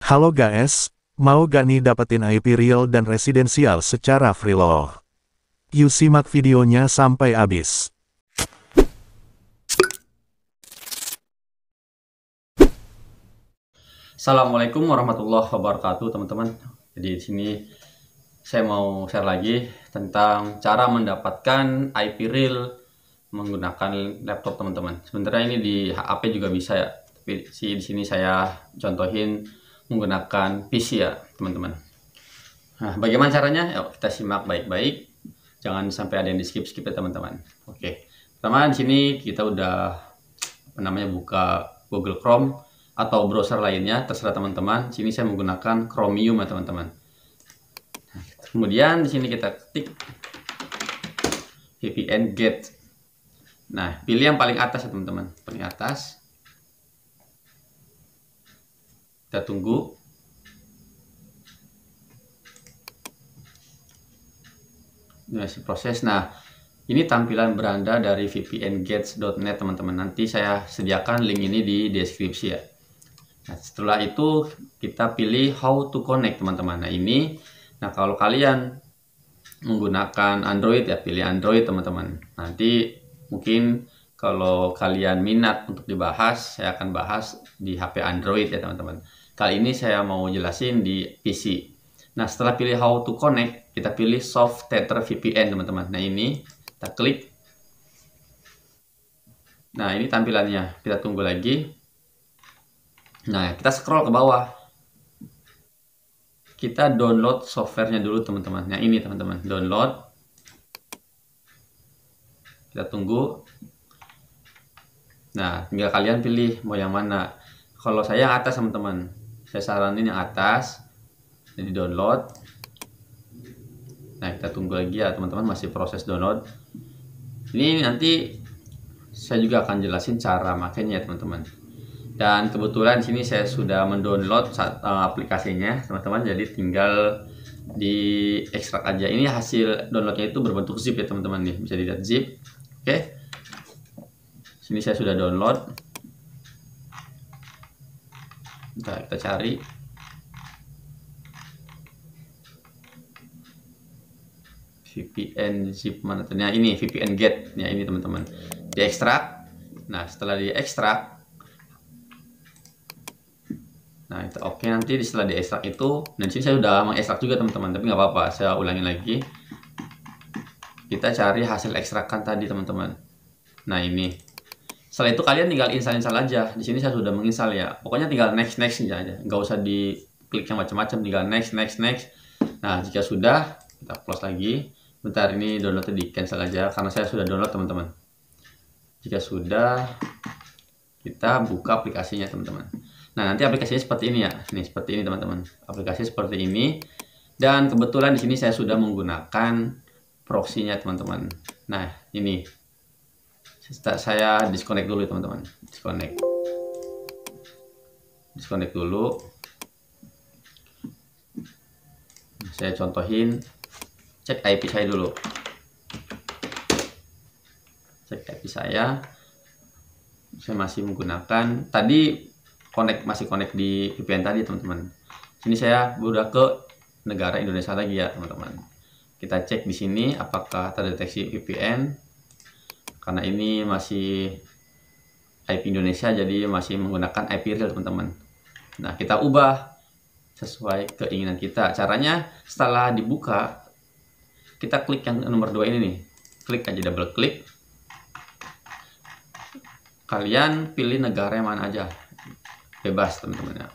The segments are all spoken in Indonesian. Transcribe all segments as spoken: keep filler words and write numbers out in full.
Halo guys, mau gak nih dapetin I P real dan residensial secara free loh? Yuk simak videonya sampai habis. Assalamualaikum warahmatullahi wabarakatuh, teman-teman. Jadi di sini saya mau share lagi tentang cara mendapatkan I P real menggunakan laptop, teman-teman. Sebenarnya ini di H P juga bisa ya, tapi di sini saya contohin menggunakan P C ya, teman-teman. Nah, bagaimana caranya? Yuk kita simak baik-baik. Jangan sampai ada yang di skip-skip ya, teman-teman. Oke. Pertama di sini kita udah apa namanya buka Google Chrome atau browser lainnya, terserah teman-teman. Sini saya menggunakan Chromium ya, teman-teman. Kemudian di sini kita ketik V P N Gate. Nah, pilih yang paling atas ya, teman-teman. Paling atas. Kita tunggu. Ini masih proses. Nah, ini tampilan beranda dari v p n gates dot net, teman-teman. Nanti saya sediakan link ini di deskripsi ya. Nah, setelah itu kita pilih how to connect, teman-teman. Nah, ini nah kalau kalian menggunakan Android ya, pilih Android, teman-teman. Nanti mungkin kalau kalian minat untuk dibahas, saya akan bahas di H P Android ya, teman-teman. Kali ini saya mau jelasin di P C. Nah, setelah pilih how to connect, kita pilih soft tether V P N, teman-teman. Nah, ini kita klik. Nah, ini tampilannya. Kita tunggu lagi. Nah, kita scroll ke bawah. Kita download softwarenya dulu, teman-teman. Nah, ini teman-teman, download. Kita tunggu. Nah, tinggal kalian pilih mau yang mana. Kalau saya yang atas, teman-teman. Saya saranin yang atas. Jadi download. Nah, kita tunggu lagi ya, teman-teman, masih proses download. Ini nanti saya juga akan jelasin cara makainya ya, teman-teman. Dan kebetulan di sini saya sudah mendownload aplikasinya, teman-teman. Jadi tinggal di ekstrak aja. Ini hasil downloadnya itu berbentuk zip ya, teman-teman, nih. Bisa dilihat zip. Oke. Sini saya sudah download. Nah, kita cari. V P N zip mana? Nah, ini V P N Gate. Ya, ini teman-teman. Diekstrak. Nah, setelah diekstrak, nah itu oke. Okay. Nanti setelah diekstrak itu, dan sini saya sudah mengekstrak juga, teman-teman, tapi nggak apa-apa, saya ulangi lagi. Kita cari hasil ekstrakan tadi, teman-teman. Nah, ini. Setelah itu kalian tinggal install-install aja. Di sini saya sudah menginstal ya. Pokoknya tinggal next next aja. Nggak usah diklik yang macam-macam, tinggal next next next. Nah, jika sudah, kita close lagi. Bentar, ini downloadnya di cancel aja karena saya sudah download, teman-teman. Jika sudah, kita buka aplikasinya, teman-teman. Nah, nanti aplikasinya seperti ini ya. Nih, seperti ini, teman-teman. Aplikasi seperti ini. Dan kebetulan di sini saya sudah menggunakan proxy-nya, teman-teman. Nah, ini. Saya disconnect dulu, teman-teman. Disconnect. Disconnect dulu. Saya contohin. Cek I P saya dulu. Cek I P saya. Saya masih menggunakan tadi connect masih connect di V P N tadi, teman-teman. Sini saya udah ke negara Indonesia lagi ya, teman-teman. Kita cek di sini apakah terdeteksi V P N. Karena ini masih I P Indonesia, jadi masih menggunakan I P real, teman-teman. Nah, kita ubah sesuai keinginan kita. Caranya setelah dibuka, kita klik yang nomor dua ini nih. Klik aja, double klik. Kalian pilih negara yang mana aja. Bebas, teman-teman ya.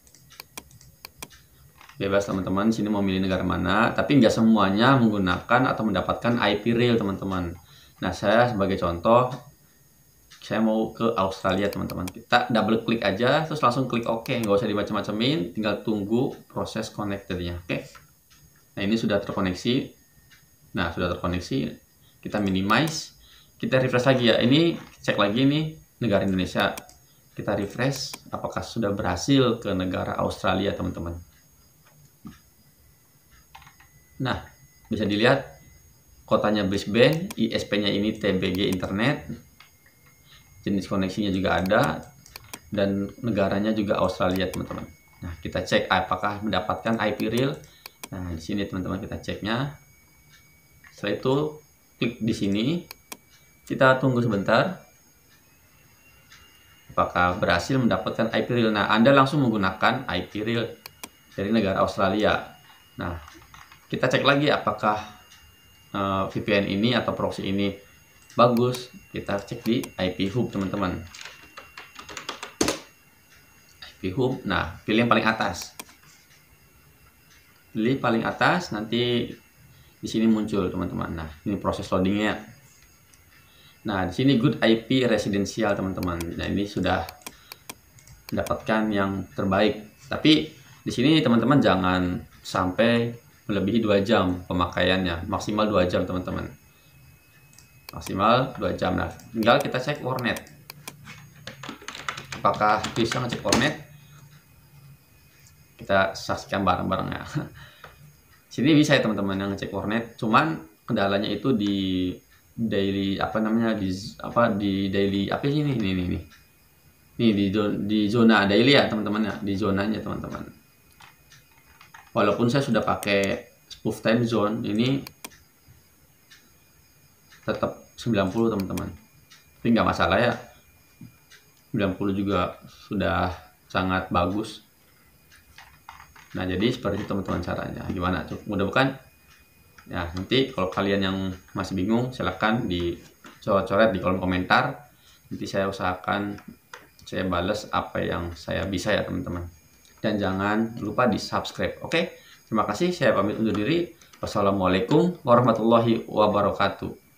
Bebas, teman-teman. Sini mau milih negara mana, tapi nggak semuanya menggunakan atau mendapatkan I P real, teman-teman. Nah, saya sebagai contoh, saya mau ke Australia, teman-teman. Kita double klik aja, terus langsung klik OK. Nggak usah dimacam-macamin, tinggal tunggu proses connectednya. Oke. Nah, ini sudah terkoneksi. Nah, sudah terkoneksi. Kita minimize. Kita refresh lagi ya. Ini cek lagi nih negara Indonesia. Kita refresh. Apakah sudah berhasil ke negara Australia, teman-teman? Nah, bisa dilihat kotanya Brisbane, I S P-nya ini T B G Internet. Jenis koneksinya juga ada. Dan negaranya juga Australia, teman-teman. Nah, kita cek apakah mendapatkan I P real. Nah, di sini teman-teman kita ceknya. Setelah itu klik di sini. Kita tunggu sebentar. Apakah berhasil mendapatkan I P real. Nah, Anda langsung menggunakan I P real dari negara Australia. Nah, kita cek lagi apakah uh, V P N ini atau proxy ini bagus. Kita cek di I P Hub, teman-teman. I P Hub. Nah, pilih yang paling atas. Pilih paling atas, nanti di sini muncul, teman-teman. Nah, ini proses loadingnya. Nah, di sini good I P residensial, teman-teman. Nah, ini sudah mendapatkan yang terbaik. Tapi di sini teman-teman jangan sampai melebihi dua jam pemakaiannya, maksimal dua jam, teman-teman. Maksimal dua jam. Nah, tinggal kita cek warnet. Apakah bisa ngecek warnet? Kita saksikan bareng-bareng ya. Sini bisa ya teman-teman yang ngecek warnet, cuman kendalanya itu di daily apa namanya di apa di daily apa sih ini ini ini nih di di zona daily ya teman-teman ya, di zonanya teman-teman. Walaupun saya sudah pakai spoof time zone, ini tetap sembilan puluh teman-teman, tapi nggak masalah ya, sembilan puluh juga sudah sangat bagus. Nah, jadi seperti itu teman-teman caranya. Gimana tuh? Mudah-mudahan ya, nanti kalau kalian yang masih bingung silahkan dicoret-coret di kolom komentar. Nanti saya usahakan saya balas apa yang saya bisa ya teman-teman. Dan jangan lupa di subscribe. Oke, terima kasih. Saya pamit undur diri. Wassalamualaikum warahmatullahi wabarakatuh.